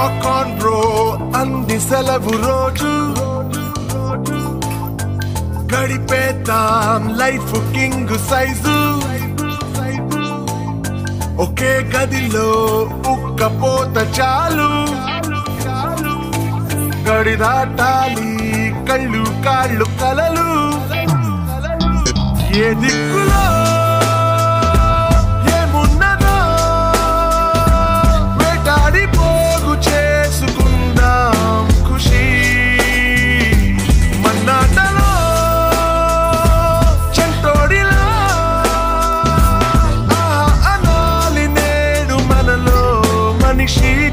rock on bro అంది సెలవు రోజు గడిపేతాం లైఫ్ కింగ్ సైజు ఒకే గదిలో ఉక్కపోత చాలు గడి దాటాలి కళ్ళు కాళ్ళు కలలు ఏ దిక్కులో ఏమున్నదో వేటాడి పోగు చేసుకుందాం ఖుషి మన్నాటలో చెంటోడిలా అనాలి నేడు మనలో మనిషి